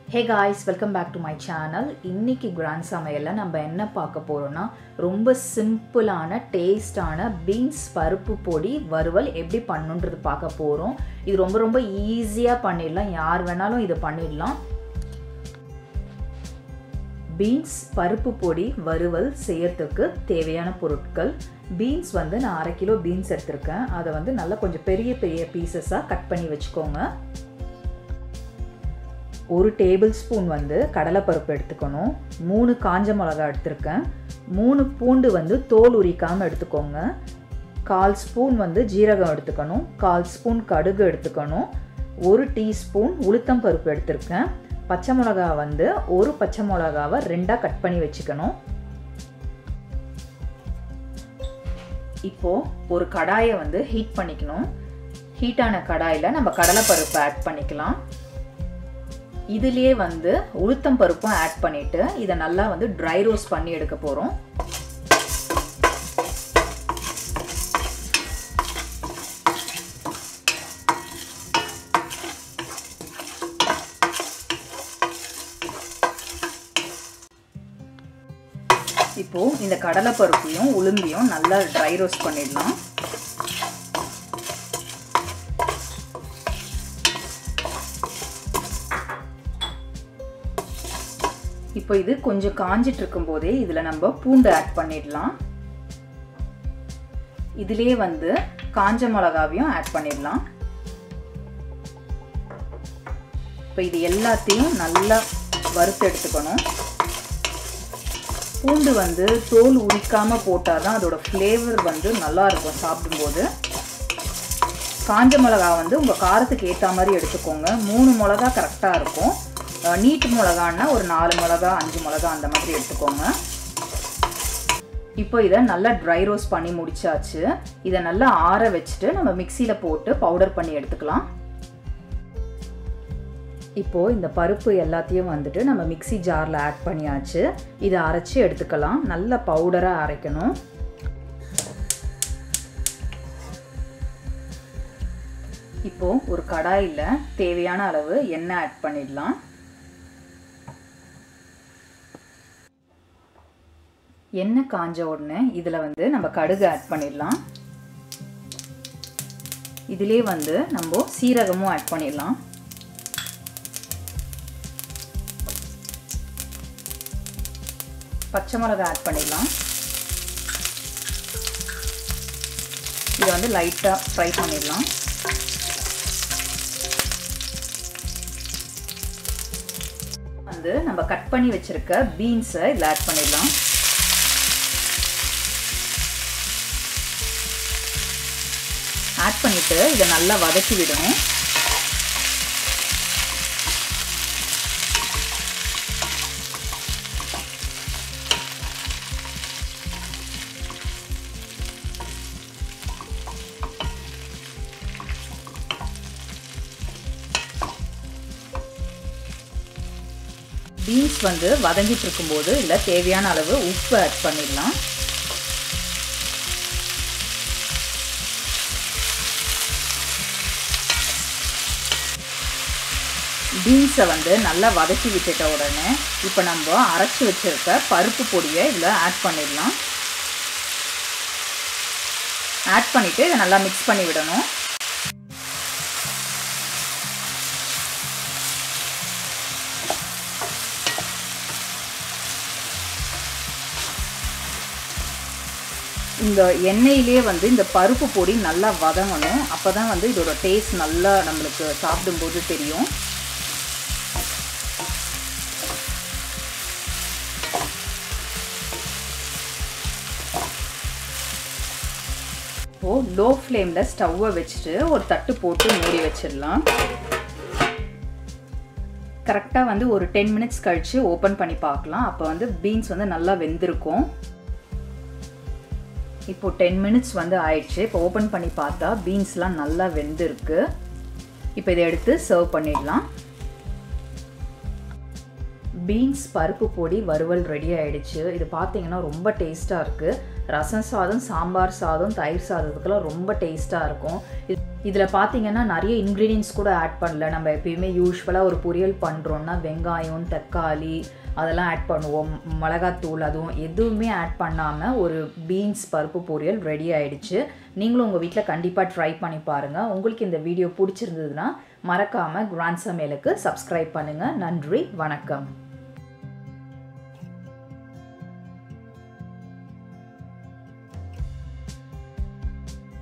Hey guys, welcome back to my channel. இன்னைக்கு grand சமையல்ல நம்ம என்ன பார்க்க போறோம்னா ரொம்ப சிம்பிளான டேஸ்டான பீன்ஸ் பருப்பு பொடி வறுவல் எப்படி பண்ணனும்ன்றது பார்க்க போறோம். இது ரொம்ப ஈஸியா பண்ணிடலாம். யார் வேணாலும் இது பண்ணிடலாம். பீன்ஸ் பருப்பு பொடி வறுவல் செய்யறதுக்கு தேவையான பொருட்கள் பீன்ஸ் வந்து நான் 1/2 கிலோ பீன்ஸ் எடுத்துர்க்கேன். அதை வந்து நல்லா கொஞ்சம் பெரிய பீசஸா கட் பண்ணி வெச்சுக்கோங்க. 1 டேபிள் ஸ்பூன் வந்து கடலைப்பருப்பு எடுத்துக்கணும். 3 காஞ்ச மிளகாய் எடுத்துர்க்கேன். 3 பூண்டு வந்து தோல் உரிக்காம எடுத்துக்கோங்க. 1/4 ஸ்பூன் வந்து ஜீரகம் எடுத்துக்கணும். 1/4 ஸ்பூன் கடுகு எடுத்துக்கணும். 1 டீஸ்பூன் உளுத்தம் பருப்பு எடுத்துர்க்கேன். பச்சை மிளகாய் வந்து 1 பச்சை மிளகாவை 2ஆ கட் பண்ணி வெச்சுக்கணும். இப்போ ஒரு கடாயை வந்து ஹீட் பண்ணிக்கணும். ஹீட்டான கடாயில நம்ம கடலைப்பருப்பு ஆட் பண்ணிக்கலாம். இதிலே வந்து உளுத்தம் பருப்பும் ஆட் பண்ணிட்டு இத நல்லா வந்து ட்ரை ரோஸ்ட் பண்ணி எடுக்க போறோம். இப்போ இந்த கடலை பருப்பையும் உளுந்தையும் நல்லா ட்ரை ரோஸ்ட் பண்ணிடலாம். இப்போ இது கொஞ்சம் காஞ்சிட்டு இருக்கும்போதே இதுல நம்ம பூண்டு ஆட் பண்ணிடலாம். இதிலே வந்து காஞ்ச மிளகாவையும் ஆட் பண்ணிடலாம். இப்போ இது எல்லாத்தையும் நல்லா வறுத்து எடுத்துக்கணும். பூண்டு வந்து தோல் உரிக்காம போட்டாதான் அதோட ஃப்ளேவர் வந்து நல்லா இருக்கும் சாப்பிடும்போது. காஞ்ச மிளகாய் வந்து உங்க காரத்துக்கு ஏற்ற மாதிரி எடுத்துக்கோங்க. 3 மிளகாய் கரெக்டா இருக்கும். நீட் மிளகான்னா ஒரு 4 மிளகாய் 5 மிளகாய் அந்த மாதிரி எடுத்துக்கோங்க. இப்போ இதை நல்லா ட்ரை ரோஸ்ட் பண்ணி முடிச்சாச்சு. இதை நல்லா ஆற வச்சுட்டு நம்ம மிக்சியில போட்டு பவுடர் பண்ணி எடுத்துக்கலாம். இப்போ இந்த பருப்பு எல்லாத்தையும் வந்துட்டு நம்ம மிக்சி ஜார்ல ஆட் பண்ணியாச்சு. இதை அரைச்சி எடுத்துக்கலாம். நல்ல பவுடரா அரைக்கணும். இப்போ ஒரு கடாயில தேவையான அளவு எண்ணெய் ஆட் பண்ணிடலாம். எண்ணெய் காஞ்ச உடனே இதில் வந்து நம்ம கடுகு ஆட் பண்ணிடலாம். இதிலே வந்து நம்ம சீரகமும் ஆட் பண்ணிடலாம். பச்சை மிளகாய் ஆட் பண்ணிடலாம். இதை வந்து லைட்டாக ஃப்ரை பண்ணிடலாம். வந்து நம்ம கட் பண்ணி வச்சிருக்க பீன்ஸை இதில் ஆட் பண்ணிடலாம். ஆட் பண்ணிட்டு இதை நல்லா வதக்கி விடணும். பீன்ஸ் வந்து வதங்கிட்டு இருக்கும்போது இல்லை தேவையான அளவு உப்பு ஆட் பண்ணிடலாம். பீன்ஸை வந்து நல்லா வதக்கி விட்டுட்ட உடனே இப்போ நம்ம அரைச்சி வச்சிருக்க பருப்பு பொடியை இதில் ஆட் பண்ணிடலாம். ஆட் பண்ணிட்டு இதை நல்லா மிக்ஸ் பண்ணி விடணும். இந்த எண்ணெயிலே வந்து இந்த பருப்பு பொடி நல்லா வதங்கணும். அப்போதான் வந்து இதோட டேஸ்ட் நல்லா நம்மளுக்கு சாப்பிடும்போது தெரியும். இப்போ லோ ஃப்ளேம்ல ஸ்டவ்வை வச்சுட்டு ஒரு தட்டு போட்டு மூடி வச்சிடலாம். கரெக்டாக வந்து ஒரு 10 மினிட்ஸ் கழிச்சு ஓப்பன் பண்ணி பார்க்கலாம். அப்போ வந்து பீன்ஸ் வந்து நல்லா வெந்திருக்கும். இப்போ 10 மினிட்ஸ் வந்து ஆயிடுச்சு. இப்போ ஓப்பன் பண்ணி பார்த்தா பீன்ஸ்லாம் நல்லா வெந்திருக்கு. இப்போ இதை எடுத்து சர்வ் பண்ணிடலாம். பீன்ஸ் பருப்பு பொடி வறுவல் ரெடி ஆயிடுச்சு. இது பார்த்தீங்கன்னா ரொம்ப டேஸ்ட்டாக இருக்குது. ரசம் சாதம், சாம்பார் சாதம், தயிர் சாதத்துக்கெல்லாம் ரொம்ப டேஸ்ட்டாக இருக்கும். இதில் பார்த்தீங்கன்னா நிறைய இன்க்ரீடியன்ஸ் கூட ஆட் பண்ணல. நம்ம எப்பயுமே யூஸ்வலாக ஒரு பொரியல் பண்ணுறோன்னா வெங்காயம், தக்காளி அதெல்லாம் ஆட் பண்ணுவோம், மிளகாத்தூள், அதுவும் எதுவுமே ஆட் பண்ணாமல் ஒரு பீன்ஸ் பருப்பு பொரியல் ரெடி ஆகிடுச்சு. நீங்களும் உங்கள் வீட்டில் கண்டிப்பாக ட்ரை பண்ணி பாருங்கள். உங்களுக்கு இந்த வீடியோ பிடிச்சிருந்ததுன்னா மறக்காமல் கிராண்ட் சமையலுக்கு சப்ஸ்கிரைப் பண்ணுங்கள். நன்றி, வணக்கம்.